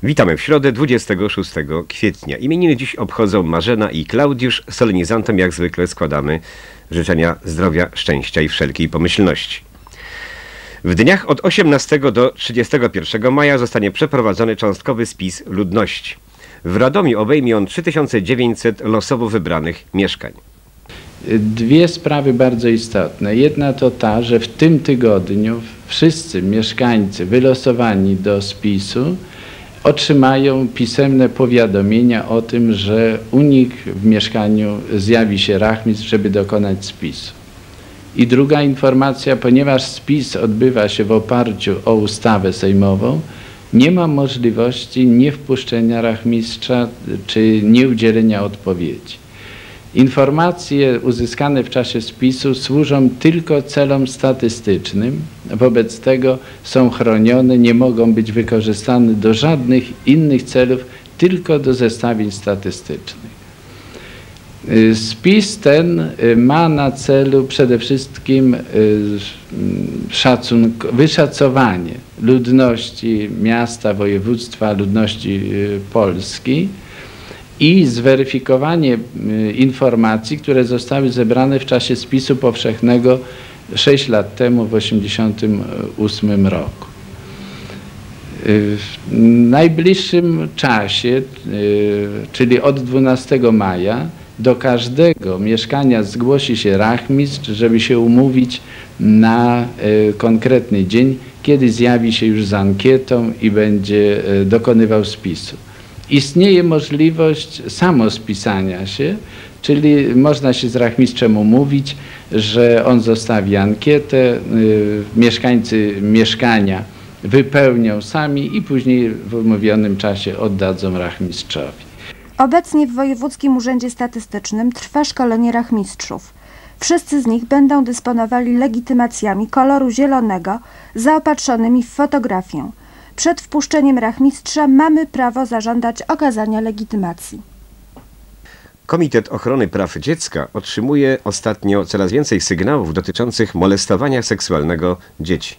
Witamy w środę 26 kwietnia. Imieniny dziś obchodzą Marzena i Klaudiusz. Solenizantom jak zwykle składamy życzenia zdrowia, szczęścia i wszelkiej pomyślności. W dniach od 18 do 31 maja zostanie przeprowadzony cząstkowy spis ludności. W Radomiu obejmie on 3900 losowo wybranych mieszkań. Dwie sprawy bardzo istotne. Jedna to ta, że w tym tygodniu wszyscy mieszkańcy wylosowani do spisu otrzymają pisemne powiadomienia o tym, że u nich w mieszkaniu zjawi się rachmistrz, żeby dokonać spisu. I druga informacja, ponieważ spis odbywa się w oparciu o ustawę sejmową, nie ma możliwości niewpuszczenia rachmistrza czy nieudzielenia odpowiedzi. Informacje uzyskane w czasie spisu służą tylko celom statystycznym, wobec tego są chronione, nie mogą być wykorzystane do żadnych innych celów, tylko do zestawień statystycznych. Spis ten ma na celu przede wszystkim wyszacowanie ludności miasta, województwa, ludności Polski i zweryfikowanie informacji, które zostały zebrane w czasie spisu powszechnego 6 lat temu, w 1988 roku. W najbliższym czasie, czyli od 12 maja, do każdego mieszkania zgłosi się rachmistrz, żeby się umówić na konkretny dzień, kiedy zjawi się już z ankietą i będzie dokonywał spisu. Istnieje możliwość samospisania się, czyli można się z rachmistrzem umówić, że on zostawi ankietę, mieszkańcy mieszkania wypełnią sami i później w umówionym czasie oddadzą rachmistrzowi. Obecnie w Wojewódzkim Urzędzie Statystycznym trwa szkolenie rachmistrzów. Wszyscy z nich będą dysponowali legitymacjami koloru zielonego zaopatrzonymi w fotografię. Przed wpuszczeniem rachmistrza mamy prawo zażądać okazania legitymacji. Komitet Ochrony Praw Dziecka otrzymuje ostatnio coraz więcej sygnałów dotyczących molestowania seksualnego dzieci.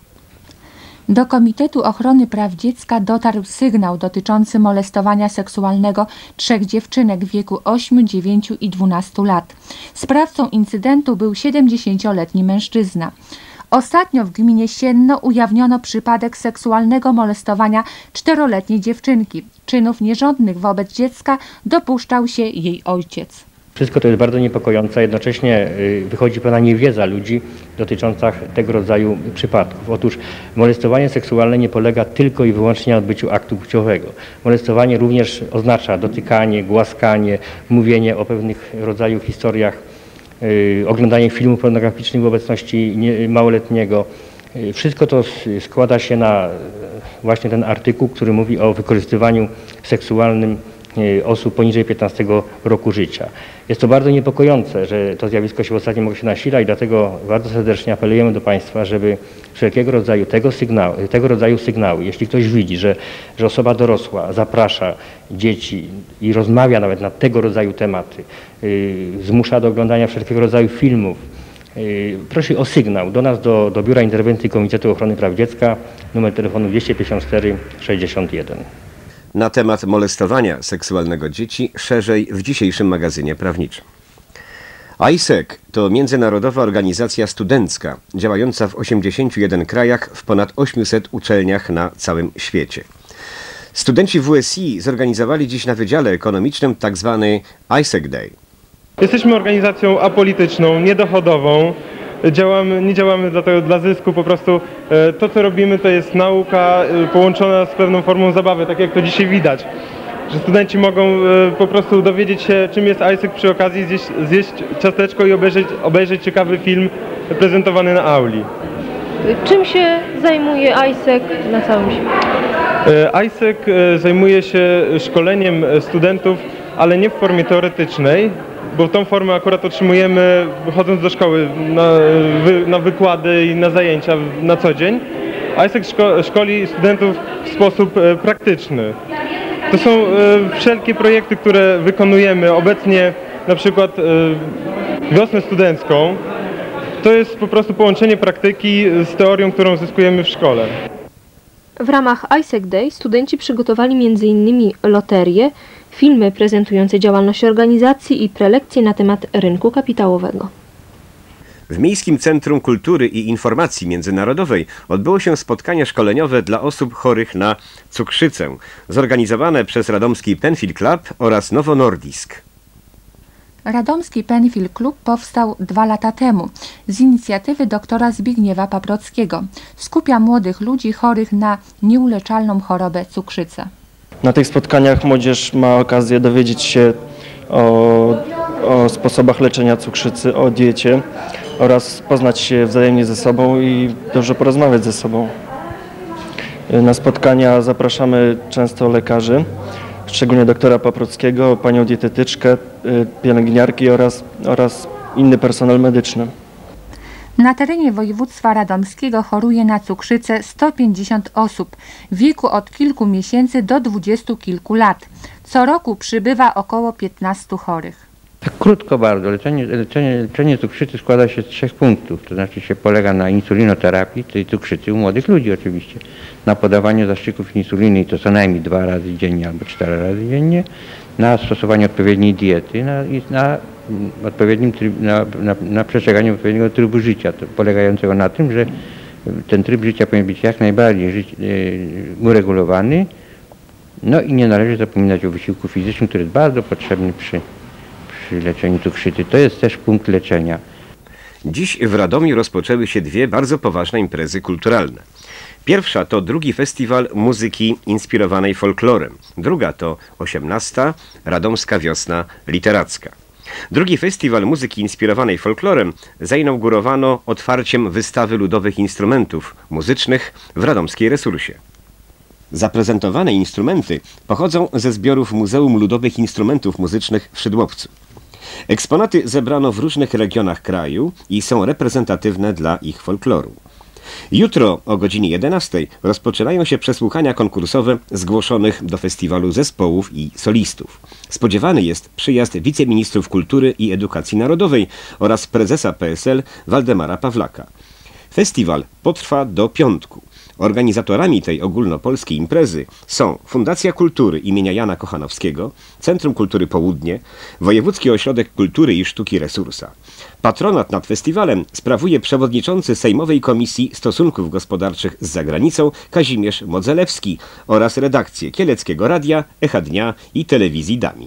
Do Komitetu Ochrony Praw Dziecka dotarł sygnał dotyczący molestowania seksualnego 3 dziewczynek w wieku 8, 9 i 12 lat. Sprawcą incydentu był 70-letni mężczyzna. Ostatnio w gminie Sienno ujawniono przypadek seksualnego molestowania 4-letniej dziewczynki. Czynów nierządnych wobec dziecka dopuszczał się jej ojciec. Wszystko to jest bardzo niepokojące, jednocześnie wychodzi pewna niewiedza ludzi dotycząca tego rodzaju przypadków. Otóż molestowanie seksualne nie polega tylko i wyłącznie na odbyciu aktu płciowego. Molestowanie również oznacza dotykanie, głaskanie, mówienie o pewnych rodzaju historiach, oglądanie filmów pornograficznych w obecności małoletniego. Wszystko to składa się na właśnie ten artykuł, który mówi o wykorzystywaniu seksualnym osób poniżej 15 roku życia. Jest to bardzo niepokojące, że to zjawisko się w ostatnim okresie nasila i dlatego bardzo serdecznie apelujemy do Państwa, żeby wszelkiego rodzaju tego rodzaju sygnały, jeśli ktoś widzi, że osoba dorosła zaprasza dzieci i rozmawia nawet na tego rodzaju tematy, zmusza do oglądania wszelkiego rodzaju filmów, prosi o sygnał do nas, do Biura Interwencji Komitetu Ochrony Praw Dziecka, numer telefonu 254 61. Na temat molestowania seksualnego dzieci szerzej w dzisiejszym magazynie prawniczym. AIESEC to międzynarodowa organizacja studencka działająca w 81 krajach w ponad 800 uczelniach na całym świecie. Studenci WSI zorganizowali dziś na Wydziale Ekonomicznym tzw. AIESEC Day. Jesteśmy organizacją apolityczną, niedochodową. Nie działamy dla zysku, po prostu to, co robimy, to jest nauka połączona z pewną formą zabawy, tak jak to dzisiaj widać. Że studenci mogą po prostu dowiedzieć się, czym jest AIESEC, przy okazji zjeść ciasteczko i obejrzeć ciekawy film prezentowany na auli. Czym się zajmuje AIESEC na całym świecie? AIESEC zajmuje się szkoleniem studentów, ale nie w formie teoretycznej, bo tą formę akurat otrzymujemy chodząc do szkoły na wykłady i na zajęcia na co dzień. AIESEC szkoli studentów w sposób praktyczny. To są wszelkie projekty, które wykonujemy obecnie, na przykład wiosnę studencką. To jest po prostu połączenie praktyki z teorią, którą zyskujemy w szkole. W ramach ISEC Day studenci przygotowali m.in. loterię, filmy prezentujące działalność organizacji i prelekcje na temat rynku kapitałowego. W Miejskim Centrum Kultury i Informacji Międzynarodowej odbyło się spotkanie szkoleniowe dla osób chorych na cukrzycę, zorganizowane przez radomski Penfield Club oraz Novo Nordisk. Radomski Penfield Club powstał 2 lata temu z inicjatywy doktora Zbigniewa Paprockiego. Skupia młodych ludzi chorych na nieuleczalną chorobę cukrzycę. Na tych spotkaniach młodzież ma okazję dowiedzieć się o sposobach leczenia cukrzycy, o diecie oraz poznać się wzajemnie ze sobą i dobrze porozmawiać ze sobą. Na spotkania zapraszamy często lekarzy, szczególnie doktora Paprockiego, panią dietetyczkę, pielęgniarki oraz inny personel medyczny. Na terenie województwa radomskiego choruje na cukrzycę 150 osób w wieku od kilku miesięcy do 20 kilku lat. Co roku przybywa około 15 chorych. Tak krótko bardzo, leczenie cukrzycy składa się z 3 punktów, to znaczy się polega na insulinoterapii, tej cukrzycy u młodych ludzi oczywiście, na podawaniu zastrzyków insuliny i to co najmniej 2 razy dziennie albo 4 razy dziennie, na stosowanie odpowiedniej diety i na odpowiednim na przestrzeganiu odpowiedniego trybu życia, polegającego na tym, że ten tryb życia powinien być jak najbardziej uregulowany, no i nie należy zapominać o wysiłku fizycznym, który jest bardzo potrzebny przy leczeniu cukrzycy. To jest też punkt leczenia. Dziś w Radomiu rozpoczęły się 2 bardzo poważne imprezy kulturalne. Pierwsza to 2. Festiwal Muzyki Inspirowanej Folklorem. Druga to 18. Radomska Wiosna Literacka. 2. Festiwal Muzyki Inspirowanej Folklorem zainaugurowano otwarciem wystawy ludowych instrumentów muzycznych w radomskiej Resursie. Zaprezentowane instrumenty pochodzą ze zbiorów Muzeum Ludowych Instrumentów Muzycznych w Szydłowcu. Eksponaty zebrano w różnych regionach kraju i są reprezentatywne dla ich folkloru. Jutro o godzinie 11 rozpoczynają się przesłuchania konkursowe zgłoszonych do festiwalu zespołów i solistów. Spodziewany jest przyjazd wiceministrów kultury i edukacji narodowej oraz prezesa PSL Waldemara Pawlaka. Festiwal potrwa do piątku. Organizatorami tej ogólnopolskiej imprezy są Fundacja Kultury imienia Jana Kochanowskiego, Centrum Kultury Południe, Wojewódzki Ośrodek Kultury i Sztuki Resursa. Patronat nad festiwalem sprawuje przewodniczący Sejmowej Komisji Stosunków Gospodarczych z Zagranicą Kazimierz Modzelewski oraz redakcje Kieleckiego Radia, Echa Dnia i Telewizji Dami.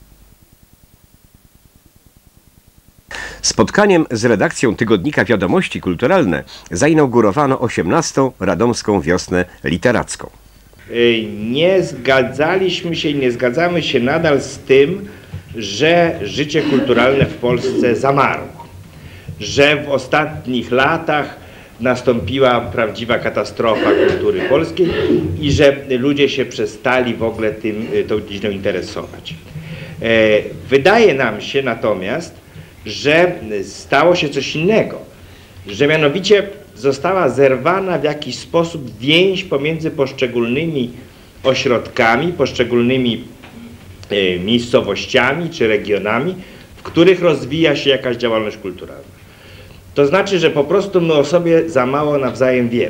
Spotkaniem z redakcją tygodnika Wiadomości Kulturalne zainaugurowano 18. Radomską Wiosnę Literacką. Nie zgadzaliśmy się i nie zgadzamy się nadal z tym, że życie kulturalne w Polsce zamarło, że w ostatnich latach nastąpiła prawdziwa katastrofa kultury polskiej i że ludzie się przestali w ogóle tą dziedziną interesować. Wydaje nam się natomiast, że stało się coś innego, że mianowicie została zerwana w jakiś sposób więź pomiędzy poszczególnymi ośrodkami, poszczególnymi miejscowościami czy regionami, w których rozwija się jakaś działalność kulturalna. To znaczy, że po prostu my o sobie za mało nawzajem wiemy.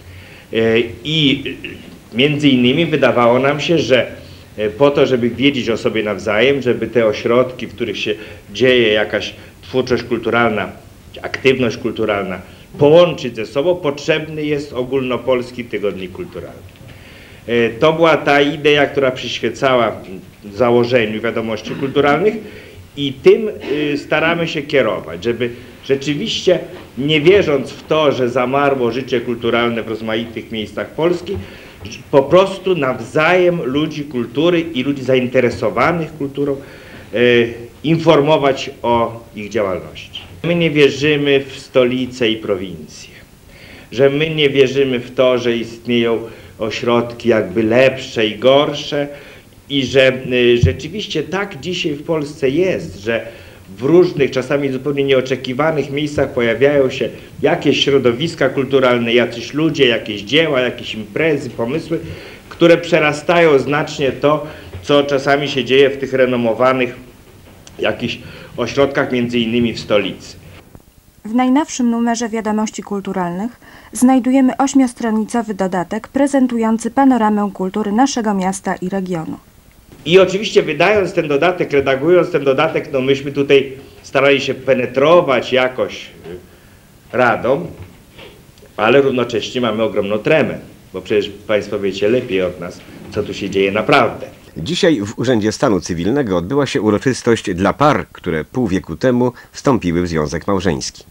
I między innymi wydawało nam się, że po to, żeby wiedzieć o sobie nawzajem, żeby te ośrodki, w których się dzieje jakaś twórczość kulturalna, aktywność kulturalna, połączyć ze sobą, potrzebny jest ogólnopolski tygodnik kulturalny. To była ta idea, która przyświecała założeniu Wiadomości Kulturalnych i tym staramy się kierować, żeby rzeczywiście, nie wierząc w to, że zamarło życie kulturalne w rozmaitych miejscach Polski, po prostu nawzajem ludzi kultury i ludzi zainteresowanych kulturą informować o ich działalności. My nie wierzymy w stolicę i prowincję, że my nie wierzymy w to, że istnieją ośrodki jakby lepsze i gorsze i że rzeczywiście tak dzisiaj w Polsce jest, że w różnych, czasami zupełnie nieoczekiwanych miejscach pojawiają się jakieś środowiska kulturalne, jacyś ludzie, jakieś dzieła, jakieś imprezy, pomysły, które przerastają znacznie to, co czasami się dzieje w tych renomowanych jakichś ośrodkach, między innymi w stolicy. W najnowszym numerze Wiadomości Kulturalnych znajdujemy 8-stronicowy dodatek prezentujący panoramę kultury naszego miasta i regionu. I oczywiście wydając ten dodatek, redagując ten dodatek, no myśmy tutaj starali się penetrować jakoś Radom, ale równocześnie mamy ogromną tremę, bo przecież Państwo wiecie lepiej od nas, co tu się dzieje naprawdę. Dzisiaj w Urzędzie Stanu Cywilnego odbyła się uroczystość dla par, które pół wieku temu wstąpiły w związek małżeński.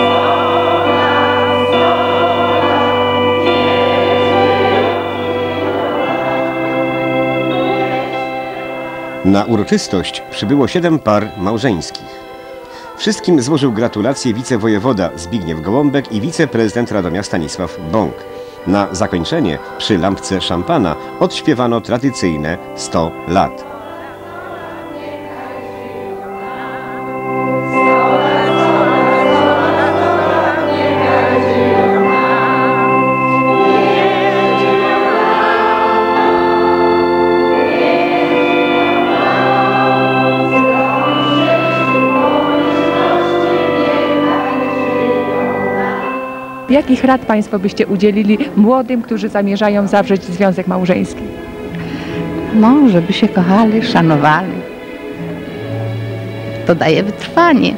Na uroczystość przybyło 7 par małżeńskich. Wszystkim złożył gratulacje wicewojewoda Zbigniew Gołąbek i wiceprezydent Radomia Stanisław Bąk. Na zakończenie przy lampce szampana odśpiewano tradycyjne 100 lat. Jakich rad Państwo byście udzielili młodym, którzy zamierzają zawrzeć związek małżeński? No, żeby się kochali, szanowali. To daje wytrwanie.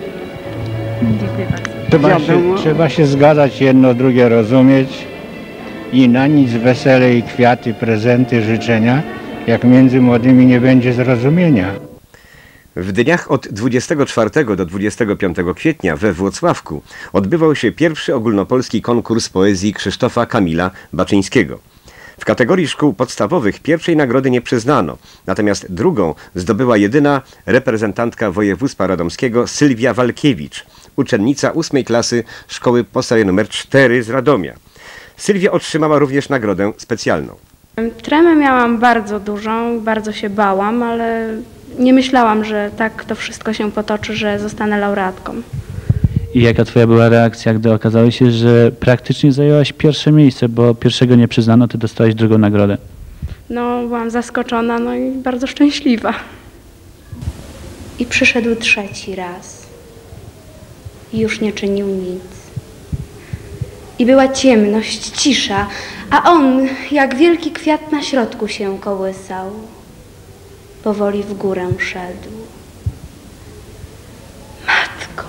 Trzeba się zgadzać, jedno drugie rozumieć i na nic wesele i kwiaty, prezenty, życzenia, jak między młodymi nie będzie zrozumienia. W dniach od 24 do 25 kwietnia we Włocławku odbywał się pierwszy ogólnopolski konkurs poezji Krzysztofa Kamila Baczyńskiego. W kategorii szkół podstawowych pierwszej nagrody nie przyznano, natomiast drugą zdobyła jedyna reprezentantka województwa radomskiego Sylwia Walkiewicz, uczennica 8 klasy szkoły podstawowej nr 4 z Radomia. Sylwia otrzymała również nagrodę specjalną. Tremę miałam bardzo dużą, bardzo się bałam, ale nie myślałam, że tak to wszystko się potoczy, że zostanę laureatką. I jaka Twoja była reakcja, gdy okazało się, że praktycznie zajęłaś pierwsze miejsce, bo pierwszego nie przyznano, Ty dostałaś drugą nagrodę? No, byłam zaskoczona, no i bardzo szczęśliwa. I przyszedł trzeci raz. I już nie czynił nic. I była ciemność, cisza, a on, jak wielki kwiat na środku się kołysał. Powoli w górę szedł. Matko,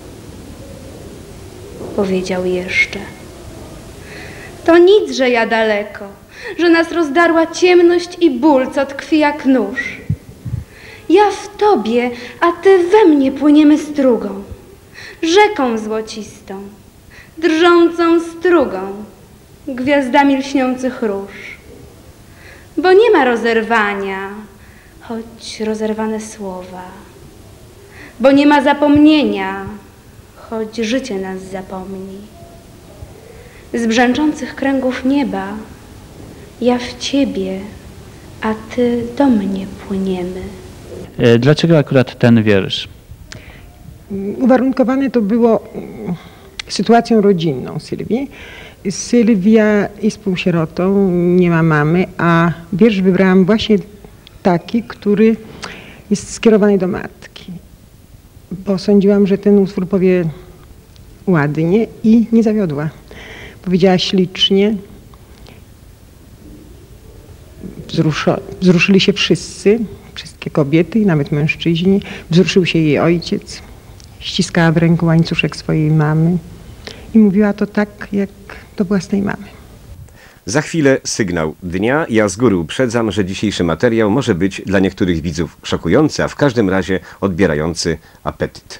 powiedział jeszcze. To nic, że ja daleko, że nas rozdarła ciemność i ból, co tkwi jak nóż. Ja w tobie, a ty we mnie płyniemy strugą, rzeką złocistą, drżącą strugą, gwiazdami lśniących róż. Bo nie ma rozerwania, choć rozerwane słowa. Bo nie ma zapomnienia, choć życie nas zapomni. Z brzęczących kręgów nieba ja w ciebie, a ty do mnie płyniemy. Dlaczego akurat ten wiersz? Uwarunkowane to było sytuacją rodzinną Sylwii. Sylwia jest półsierotą, nie ma mamy, a wiersz wybrałam właśnie taki, który jest skierowany do matki, bo sądziłam, że ten utwór powie ładnie i nie zawiodła. Powiedziała ślicznie. Wzruszyli się wszyscy, wszystkie kobiety i nawet mężczyźni. Wzruszył się jej ojciec. Ściskała w ręku łańcuszek swojej mamy i mówiła to tak, jak do własnej mamy. Za chwilę sygnał dnia. Ja z góry uprzedzam, że dzisiejszy materiał może być dla niektórych widzów szokujący, a w każdym razie odbierający apetyt.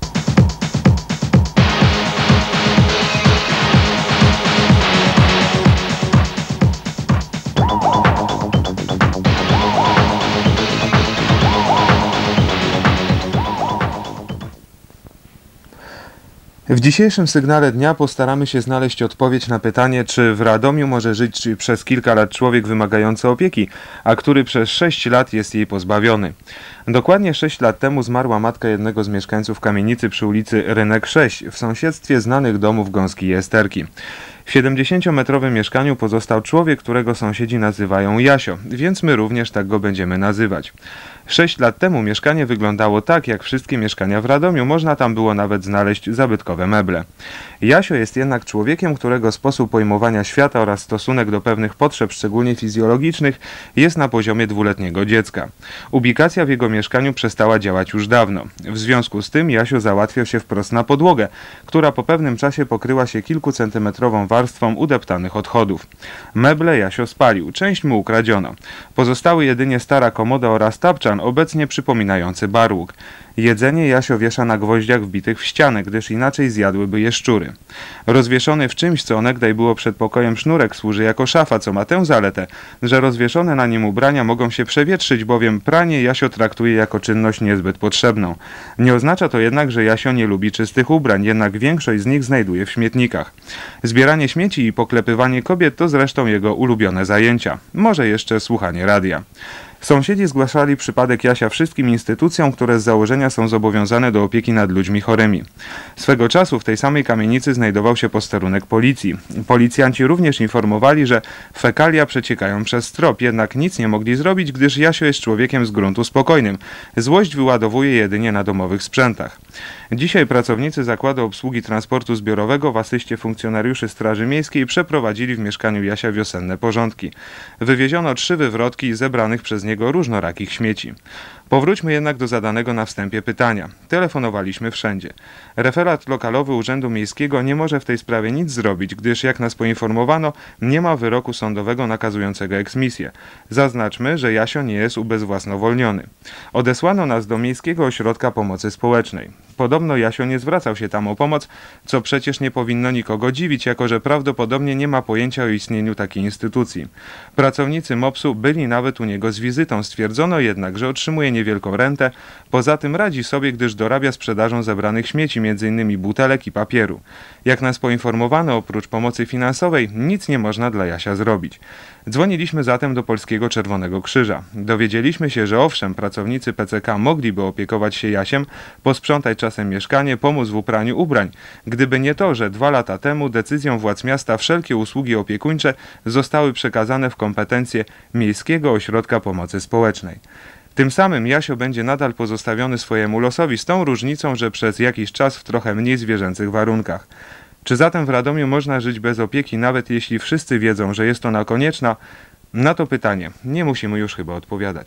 W dzisiejszym sygnale dnia postaramy się znaleźć odpowiedź na pytanie, czy w Radomiu może żyć przez kilka lat człowiek wymagający opieki, a który przez 6 lat jest jej pozbawiony. Dokładnie 6 lat temu zmarła matka jednego z mieszkańców kamienicy przy ulicy Rynek 6 w sąsiedztwie znanych domów Gąski i Esterki. W 70-metrowym mieszkaniu pozostał człowiek, którego sąsiedzi nazywają Jasio, więc my również tak go będziemy nazywać. 6 lat temu mieszkanie wyglądało tak, jak wszystkie mieszkania w Radomiu, można tam było nawet znaleźć zabytkowe meble. Jasio jest jednak człowiekiem, którego sposób pojmowania świata oraz stosunek do pewnych potrzeb, szczególnie fizjologicznych, jest na poziomie 2-letniego dziecka. Ubikacja w jego mieszkaniu przestała działać już dawno. W związku z tym Jasio załatwiał się wprost na podłogę, która po pewnym czasie pokryła się kilkucentymetrową warstwą udeptanych odchodów. Meble Jasio spalił, część mu ukradziono. Pozostały jedynie stara komoda oraz tapczan, obecnie przypominający barłuk. Jedzenie Jasio wiesza na gwoździach wbitych w ścianę, gdyż inaczej zjadłyby je szczury. Rozwieszony w czymś, co onegdaj było przed pokojem sznurek, służy jako szafa, co ma tę zaletę, że rozwieszone na nim ubrania mogą się przewietrzyć, bowiem pranie Jasio traktuje jako czynność niezbyt potrzebną. Nie oznacza to jednak, że Jasio nie lubi czystych ubrań, jednak większość z nich znajduje w śmietnikach. Zbieranie śmieci i poklepywanie kobiet to zresztą jego ulubione zajęcia. Może jeszcze słuchanie radia. Sąsiedzi zgłaszali przypadek Jasia wszystkim instytucjom, które z założenia są zobowiązane do opieki nad ludźmi chorymi. Swego czasu w tej samej kamienicy znajdował się posterunek policji. Policjanci również informowali, że fekalia przeciekają przez strop, jednak nic nie mogli zrobić, gdyż Jasio jest człowiekiem z gruntu spokojnym. Złość wyładowuje jedynie na domowych sprzętach. Dzisiaj pracownicy Zakładu Obsługi Transportu Zbiorowego w asyście funkcjonariuszy Straży Miejskiej przeprowadzili w mieszkaniu Jasia wiosenne porządki. Wywieziono 3 wywrotki zebranych przez niego różnorakich śmieci. Powróćmy jednak do zadanego na wstępie pytania. Telefonowaliśmy wszędzie. Referat lokalowy Urzędu Miejskiego nie może w tej sprawie nic zrobić, gdyż jak nas poinformowano, nie ma wyroku sądowego nakazującego eksmisję. Zaznaczmy, że Jasio nie jest ubezwłasnowolniony. Odesłano nas do Miejskiego Ośrodka Pomocy Społecznej. Podobno Jasio nie zwracał się tam o pomoc, co przecież nie powinno nikogo dziwić, jako że prawdopodobnie nie ma pojęcia o istnieniu takiej instytucji. Pracownicy MOPS-u byli nawet u niego z wizytą, stwierdzono jednak, że otrzymuje niewielką rentę, poza tym radzi sobie, gdyż dorabia sprzedażą zebranych śmieci, m.in. butelek i papieru. Jak nas poinformowano, oprócz pomocy finansowej nic nie można dla Jasia zrobić. Dzwoniliśmy zatem do Polskiego Czerwonego Krzyża. Dowiedzieliśmy się, że owszem, pracownicy PCK mogliby opiekować się Jasiem, posprzątać czasem mieszkanie, pomóc w upraniu ubrań. Gdyby nie to, że 2 lata temu decyzją władz miasta wszelkie usługi opiekuńcze zostały przekazane w kompetencje Miejskiego Ośrodka Pomocy Społecznej. Tym samym Jasio będzie nadal pozostawiony swojemu losowi, z tą różnicą, że przez jakiś czas w trochę mniej zwierzęcych warunkach. Czy zatem w Radomiu można żyć bez opieki, nawet jeśli wszyscy wiedzą, że jest ona konieczna? Na to pytanie nie musimy już chyba odpowiadać.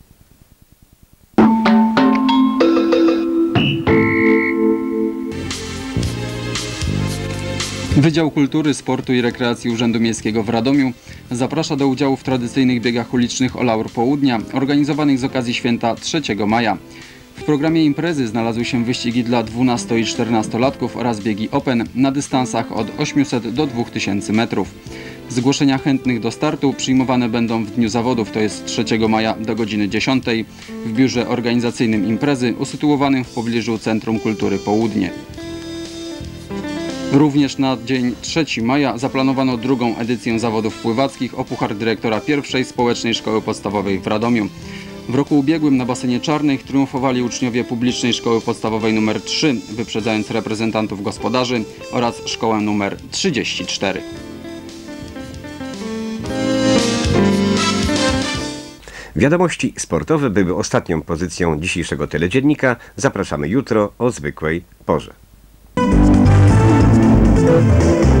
Wydział Kultury, Sportu i Rekreacji Urzędu Miejskiego w Radomiu zaprasza do udziału w tradycyjnych biegach ulicznych o Laur Południa, organizowanych z okazji święta 3 maja. W programie imprezy znalazły się wyścigi dla 12- i 14-latków oraz biegi open na dystansach od 800 do 2000 metrów. Zgłoszenia chętnych do startu przyjmowane będą w dniu zawodów, to jest 3 maja do godziny 10 w biurze organizacyjnym imprezy usytuowanym w pobliżu Centrum Kultury Południe. Również na dzień 3 maja zaplanowano drugą edycję zawodów pływackich o puchar dyrektora pierwszej społecznej szkoły podstawowej w Radomiu. W roku ubiegłym na basenie Czarnych triumfowali uczniowie publicznej szkoły podstawowej nr 3, wyprzedzając reprezentantów gospodarzy oraz szkołę nr 34. Wiadomości sportowe były ostatnią pozycją dzisiejszego teledziennika. Zapraszamy jutro o zwykłej porze.